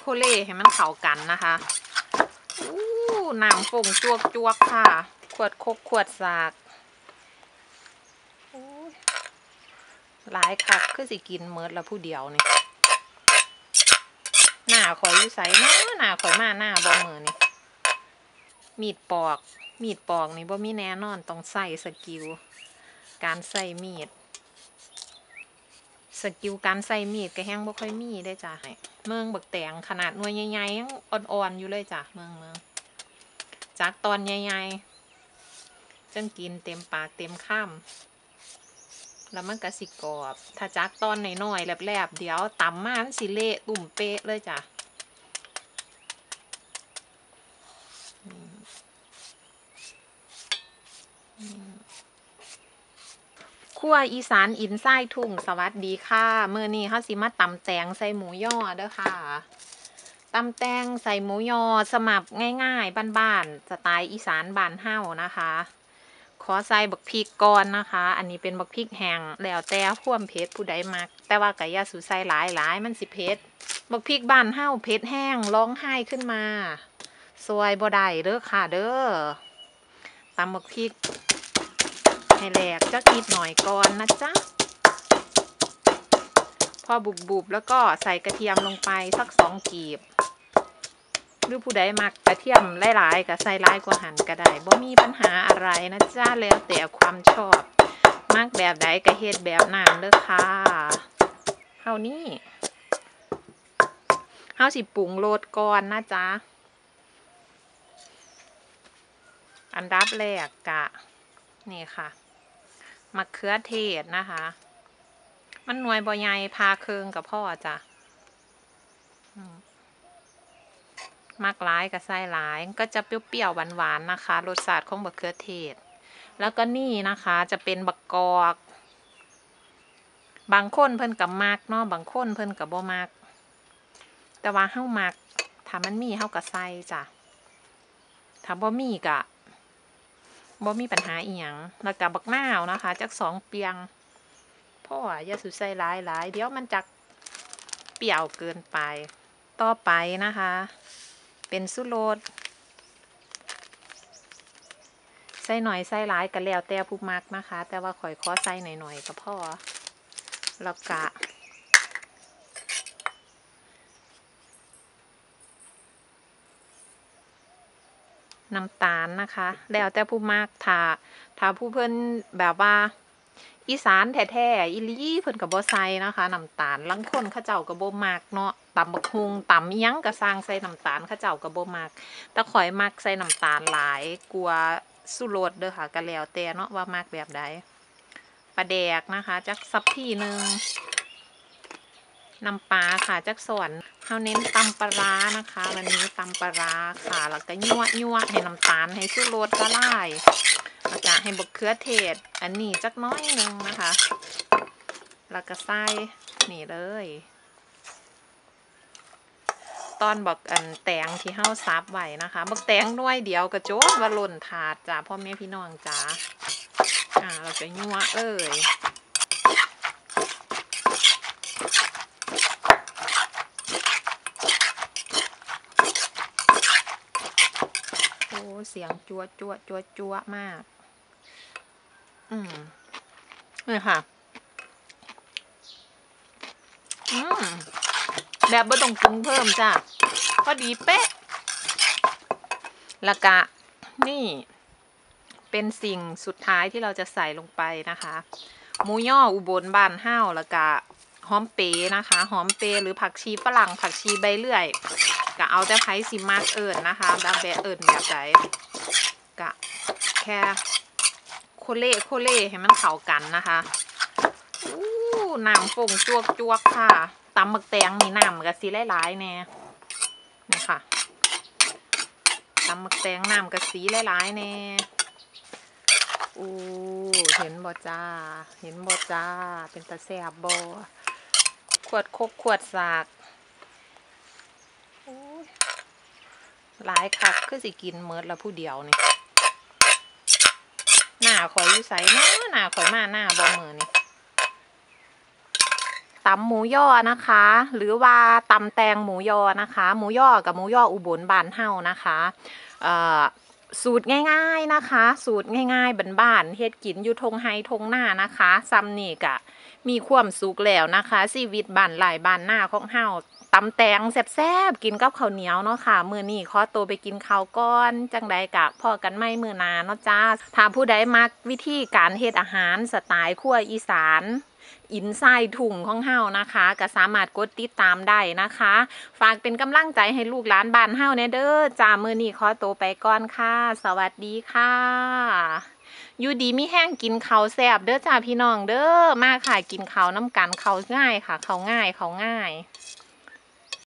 เล่ให้มันเข้ากันนะคะน้ำฝงจวกค่ะขวดคกขวดสากหลายคักคือสิกินเมิดละผู้เดียวนี่หน้าข่อยอยู่ไสเนาะหน้าข่อยมาหน้าบ่มือนี่มีดปอกนี่บ่มีแน่นอนต้องใส่สกิลการใส่มีดการใส่มีดก็แห้งบ่ค่อยมีได้จ้ะเมืองบักแตงขนาดหน่วยใหญ่ๆยังอ่อนๆอยู่เลยจ้ะเมืองจากตอนใหญ่ๆจังกินเต็มปากเต็มคำแล้วมันก็สิกรอบถ้าจากตอนน้อยๆแลบๆเดี๋ยวตำมามันสิเละตุ่มเป๊ะเลยจ้ะครัวอีสานอินไส้ทุ่งสวัสดีค่ะมื้อนี้เฮาสิมาตำแตงใส่หมูย่อเด้อค่ะตำแตงใส่หมูยอสมับง่ายๆบ้านๆสไตล์อีสานบ้านเฮานะคะขอใส่บักพริกก่อนนะคะอันนี้เป็นบักพริกแห้งแล้วแต่ความเผ็ดผู้ใดมักแต่ว่าก็อย่าสูใส่หลายมันสิเผ็ดบักพริกบ้านเฮาเผ็ดแห้งร้องไห้ขึ้นมาซวยบ่ได้เด้อค่ะเด้อตำบักพริกให้แหลกจักนิดหน่อยก่อนนะจ๊ะพอบุบแล้วก็ใส่กระเทียมลงไปสัก2 กีบหรือผู้ใดมักกระเทียมหลายๆก็ใส่หลายกว่าหั่นก็ได้บ่มีปัญหาอะไรนะจ๊ะแล้วแต่ความชอบมักแบบใดก็เฮ็ดแบบนั้นเด้อค่ะเฮานี่เฮาสิปรุงรสก่อนนะจ๊ะอันดับแรกกะนี่ค่ะมะเขือเทศนะคะมันหน่วยบ่ใหญ่พาเคืองกับพ่อจ้ะมากหลายกับไส้หลายก็จะเปรี้ยวๆหวานๆนะคะรสชาติของมะเขือเทศแล้วก็นี่นะคะจะเป็นบักกอกบางคนเพิ่นกับมักเนาะบางคนเพิ่นกับบ่มักแต่ว่าเฮามักถ้ามันมีเฮาก็ใส่จ้ะถ้าบ่มีก็บ่มีปัญหาอีหยังแล้วก็บักนาวนะคะจัก2 เปียงพ่ออย่าสุใส่หลายเดี๋ยวมันจักเปรี้ยวเกินไปต่อไปนะคะเป็นสุโรสใส่หน่อยใส่หลายก็แล้วแต่ผู้มักนะคะแต่ว่าข่อยขอใส่หน่อยก็พอแล้วก็น้ำตาลนะคะแล้วแต่ผู้มักถ้าผู้เพิ่นแบบว่าอีสานแท้ๆอีหลีเพิ่นก็บ่ใส่นะคะน้ำตาลลางคนเขาเจ้าก็บ่มักเนาะตำบักหุ่งตำอิหยังก็สร้างใส่น้ำตาลเขาเจ้าก็บ่มักแต่ข่อยมักใส่น้ำตาลหลายกว่าสุรสเด้อค่ะก็แล้วแต่เนาะว่ามักแบบใดปลาแดกนะคะจักสักพี่นึงน้ำปลาค่ะจักส่วนเฮาเน้นตำปลานะคะวันนี้ตำปลาค่ะแล้วก็ยั่วให้น้ำตาลให้สุรสละลายแล้วก็ให้บักเขือเทศอันนี้จักน้อยนึงนะคะแล้วก็ใส่นี่เลยตอนบักแตงที่เฮาซับไว้นะคะบักแตงน้อยเดียวกระโจนว่าหล่นถาดจ้าพ่อแม่พี่น้องจ้าเราจะยั่วโอ้เสียงจัวมากนี่ค่ะแบบบ่ต้องปรุงเพิ่มจ้ะพอดีเป๊ะแล้วก็นี่เป็นสิ่งสุดท้ายที่เราจะใส่ลงไปนะคะหมูย่ออุบลบ้านเฮาแล้วก็หอมเป๋นะคะหอมเป๋หรือผักชีฝรั่งผักชีใบเลื่อยก็เอาแต่ไผ่สิมากนะคะแบบแบบใดก็แค่โคเล่ให้มันเข้ากันนะคะน้ำฝงจวกค่ะตำบักแตงมีน้ำกับสีหลายๆแน่นี่ค่ะตำบักแตงน้ำกับสีหลายๆแน่เห็นบ่จ้าเป็นตาแซ่บบ่ขวดคกขวดสากหลายคักคือสิกินเมิดละผู้เดียวนี่หน้าข่อยอยู่ไสเนาะหน้าข่อยมาหน้าบ่มือนี่ตำหมูย่อนะคะ หรือว่าตำแตงหมูยอนะคะ หมูย่อกับหมูย่ออุบลบ้านเฮานะคะเอ่อสูตรง่ายๆนะคะ สูตรง่ายๆบ้านๆเฮ็ดกินอยู่ทงไฮทงหน้านะคะซ้ำนี่กะมีความสุขแล้วนะคะชีวิตบ้านหลายบ้านหน้าของเฮาตำแตงแซ่บๆกินกับข้าวเหนียวเนาะค่ะมื้อนี้ขอตัวไปกินข้าวก่อนจังใดกะพอกันไม่มื้อหน้าเนาะจ้าถ้าผู้ใดมักวิธีการเฮ็ดอาหารสไตล์ครัวอีสานอินไซด์ถุงของเฮานะคะก็สามารถกดติดตามได้นะคะฝากเป็นกำลังใจให้ลูกหลานบ้านเฮาแน่เด้อจ้ามื้อนี้ขอตัวไปก่อนค่ะสวัสดีค่ะอยู่ดีมีแห้งกินข้าวแซ่บเด้อจ้าพี่น้องเด้อมาค่ะกินข้าวน้ำกันข้าวง่ายค่ะข้าวง่าย